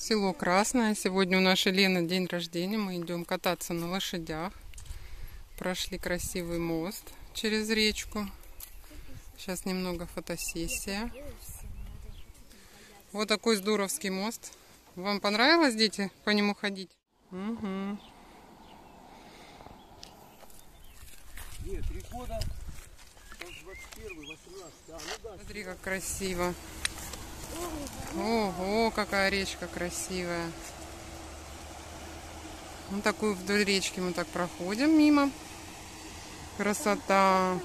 Село Красное. Сегодня у нашей Лены день рождения. Мы идем кататься на лошадях. Прошли красивый мост через речку. Сейчас немного фотосессия. Вот такой здоровский мост. Вам понравилось, дети, по нему ходить? Угу. Нет, 3 года. 21, 18. Смотри, как красиво. Ого, какая речка красивая. Вот такую вдоль речки мы так проходим мимо. Красота.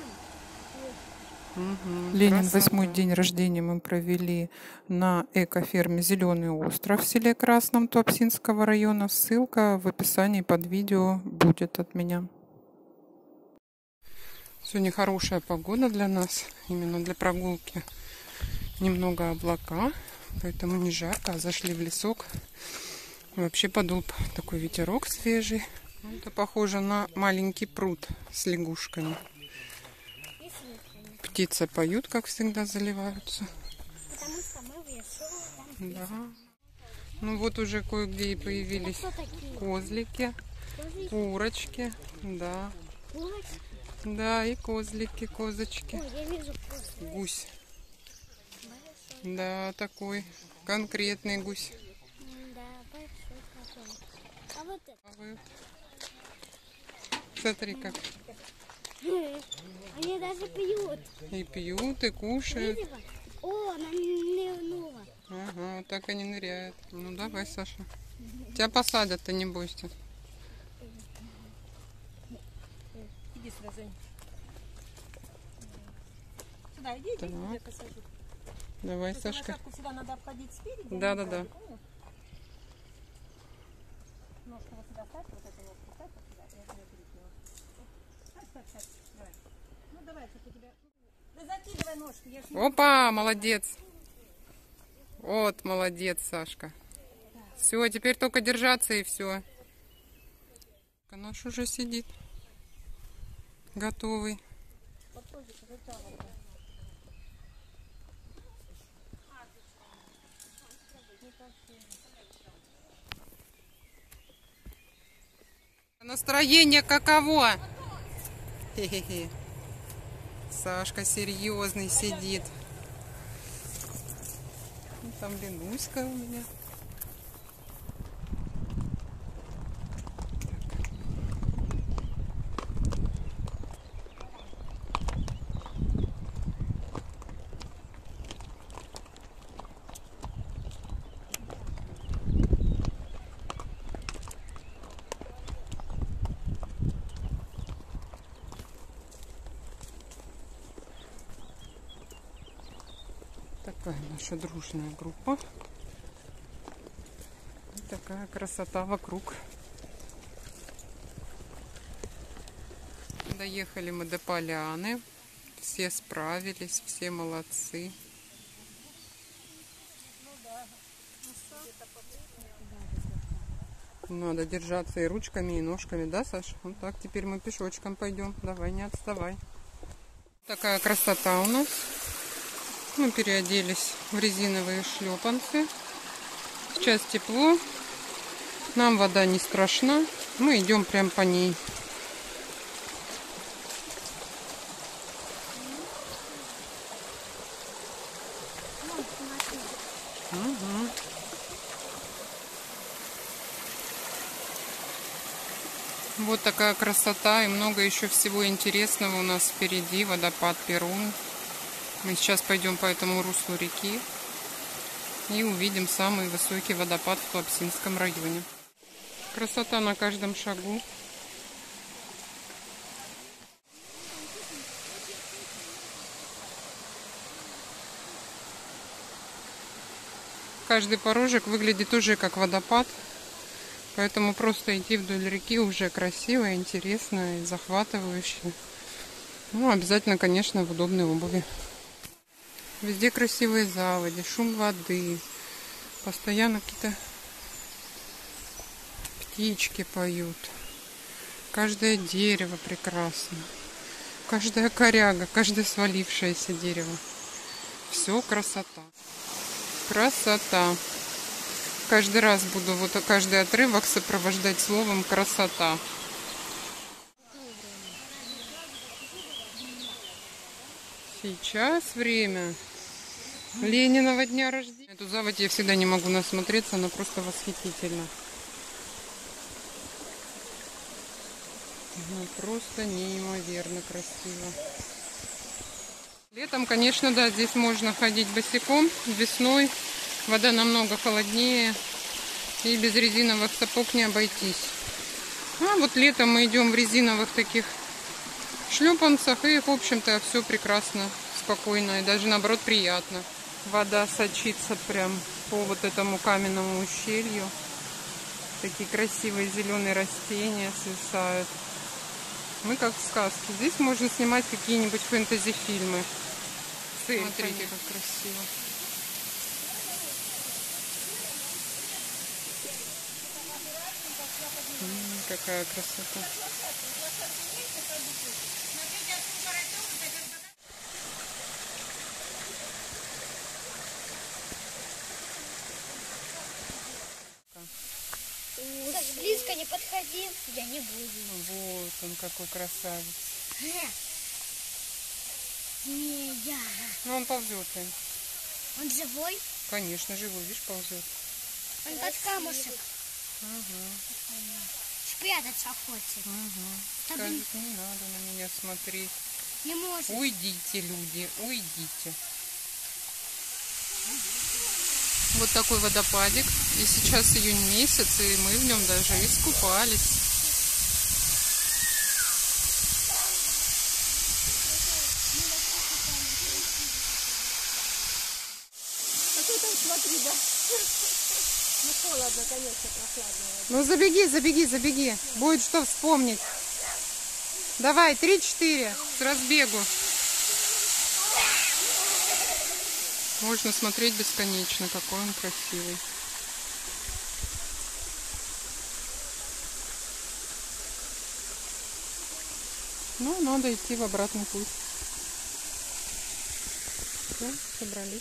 Угу, Ленин красота. 8-й день рождения мы провели на экоферме «Зеленый остров» в селе Красном Туапсинского района. Ссылка в описании под видео будет от меня. Сегодня хорошая погода для нас, именно для прогулки. Немного облака, поэтому не жарко, а зашли в лесок. Вообще подул такой ветерок свежий. Это похоже на маленький пруд с лягушками. Птицы поют, как всегда, заливаются. Потому что мы в лесу. Да. Ну вот уже кое-где и появились козлики, курочки, да. Курочки. Да, и козлики, козочки. Ой, я вижу козу. Гусь. Да, такой конкретный гусь. Да, большой такой. А вот это. Смотри, как Они даже пьют. и пьют, и кушают. Видела? О, она нырнула. Ага, вот так они ныряют. Ну давай, Саша. Тебя посадят, ты не бойся. Иди сюда, Жень. Сюда, иди, Так. я посажу. Давай, Просто Сашка. лошадку всегда надо обходить спереди. Да. Понял? Ножку вот сюда ставь, вот эту ножку ставь вот сюда, я тебя перекину. Ставь, давай. Ну давай, как у тебя... Да закидывай ножки, я ж не... Опа, молодец. Вот, молодец, Сашка. Все, теперь только держаться и все. Наш уже сидит. Готовый. Настроение каково? Хе-хе-хе. Сашка серьезный сидит. Ну, там Ленуська у меня. Такая наша дружная группа. И такая красота вокруг. Доехали мы до поляны. Все справились, все молодцы. Надо держаться и ручками, и ножками, да, Саша? Вот так, теперь мы пешочком пойдем. Давай, не отставай. Такая красота у нас. Мы переоделись в резиновые шлепанцы. Сейчас тепло. Нам вода не страшна. Мы идем прям по ней. Угу. Вот такая красота и много еще всего интересного у нас впереди. Водопад Перун. Мы сейчас пойдем по этому руслу реки и увидим самый высокий водопад в Туапсинском районе. Красота на каждом шагу. Каждый порожек выглядит уже как водопад, поэтому просто идти вдоль реки уже красиво, интересно и захватывающе. Ну, обязательно, конечно, в удобной обуви. Везде красивые заводи, шум воды. Постоянно какие-то птички поют. Каждое дерево прекрасно. Каждая коряга, каждое свалившееся дерево. Все красота. Красота. Каждый раз буду вот каждый отрывок сопровождать словом красота. Сейчас время Лениного дня рождения. Эту заводь я всегда не могу насмотреться, она просто восхитительна. Она просто неимоверно красиво. Летом, конечно, да, здесь можно ходить босиком. Весной вода намного холоднее, и без резиновых сапог не обойтись. А вот летом мы идем в резиновых таких шлепанцах, и, в общем-то, все прекрасно, спокойно, и даже, наоборот, приятно. Вода сочится прям по вот этому каменному ущелью. Такие красивые зеленые растения свисают. Мы как в сказке. Здесь можно снимать какие-нибудь фэнтези-фильмы. Смотрите, как красиво. Какая красота. Так близко не подходи, я не буду. Вот он какой красавец. Змея. Ну он ползет. Он живой? Конечно, живой, видишь, ползет. Он под камушек. Ага. Спрятаться хочет. Ага. Скажет, не надо на меня смотреть. Не может. Уйдите, люди, уйдите. Вот такой водопадик. И сейчас июнь месяц, и мы в нем даже искупались. А ты там смотри, да? Ну холодно, конечно, прохладно. Ну забеги, забеги, забеги. Будет что вспомнить. Давай, 3-4 с разбегу. Можно смотреть бесконечно, какой он красивый. Ну, надо идти в обратный путь. Все, собрались.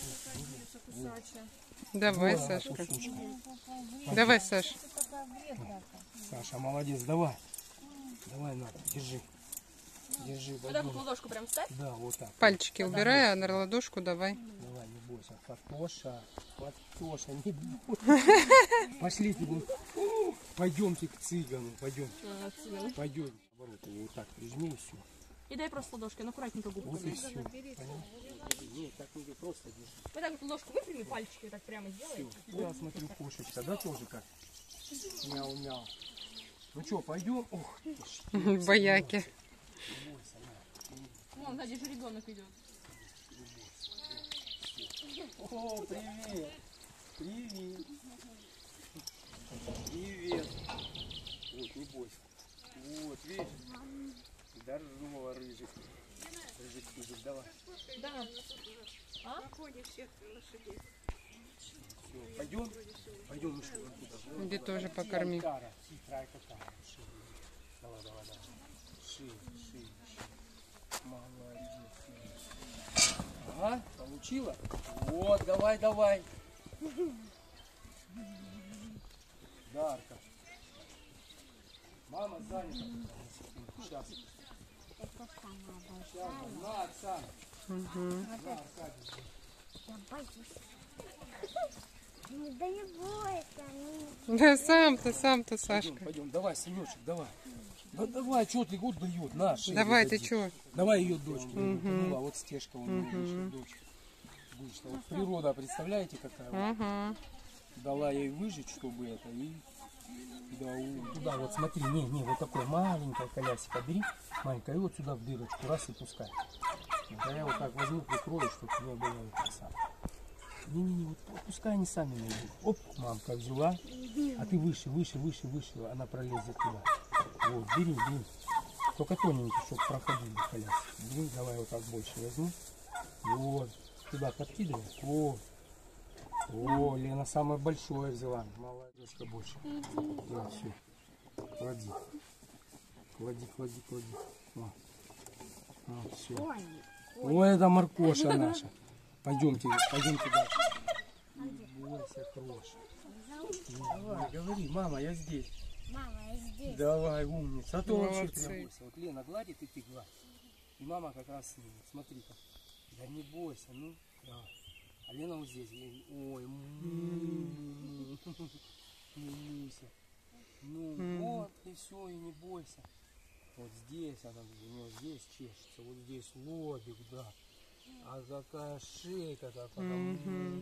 Давай, Сашка. Давай, Саш. Саша, молодец, давай. Давай, на, держи. Держи, Вот так вот ладошку прям ставь. да, вот так. Пальчики убирай, а на ладошку давай. Давай, не бойся. Фатоша, Фатоша, не бойся. Пошлите, пойдемте к цыгану, пойдемте. Пойдем. Наоборот, вот так прижми и все. И дай просто ладошкой, аккуратненько Вот губками. и все. Нет, так не просто держи. Вот так вот ладошку выпрями, пальчики вот так прямо сделай. Я смотрю, кошечка, да, тоже как? Мяу-мяу. Ну что, пойдем? Ох, ты ж. Бояки. Вон, сзади же ребенок идет. О, привет! Привет! Привет! Вот, не бойся. Вот, видишь? Здорово, рыжик. Рыжик, рыжик, давай. Да. А? Все, пойдем? Пойдем, мышка, туда. Иди тоже покорми. Хитрая какая. Давай, давай, давай. Ши. Молодец. Ага, получила? Вот, давай, давай. Дарка. Мама занята. Сейчас. Сейчас, на, Оксана. На, Аркадий. Я боюсь. Да не бойся. Да сам-то, Сашка. Пойдем, давай, сыночек, давай. Да давай, что ты год дает, на, шею Давай, дади. ты чё? Давай ее дочке. Ну, а вот Стежка у нее вышла, дочка. Вышла. Вот природа, представляете, какая? Ага. Дала ей выжить, чтобы это, и да, туда вот смотри, не, вот такое маленькое колясико бери, маленькое, и вот сюда в дырочку, раз и пускай. Вот, а я вот так возьму, прикрою, чтобы не было краса. Не, вот пускай они сами найдут. Оп, мамка взяла, а ты выше, она пролезет туда. Вот, бери. Только тоненький, чтобы проходили коляски. Бери, давай вот так больше возьму. Вот, туда подкидывай. О, Лена самое большое взяла. Молодец, больше. Да, все. Клади. Вот, все. Ой, это моркоша наша. Пойдемте дальше. Не бойся, хорошая. Давай, говори, мама, я здесь. Мама, я здесь. Давай, умница. А то вообще Молодцы. прям бойся. Вот Лена гладит, и ты гладь. И мама как раз с ним. Смотри-ка. Да не бойся, ну. Да. А Лена вот здесь. Ой, Люся. Ну вот, и все, и не бойся. Вот здесь она, у нее здесь чешется, вот здесь лобик, да. А какая шейка такая.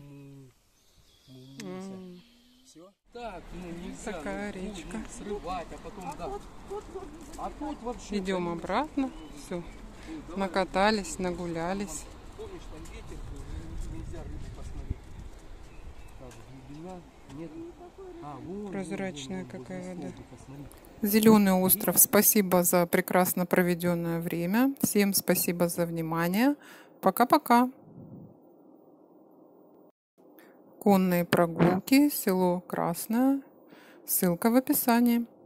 Все. Так, ну нельзя. Такая ну, речка. Срывать, а потом да. А тут вообще. Идем обратно. Все. Накатались, нагулялись. Помнишь, там ветер был, нельзя рыбу посмотреть. Так, глубина нет. Прозрачная какая вода. Посмотри. Зеленый остров, спасибо за прекрасно проведенное время. Всем спасибо за внимание. Пока-пока. Конные прогулки, село Красное. Ссылка в описании.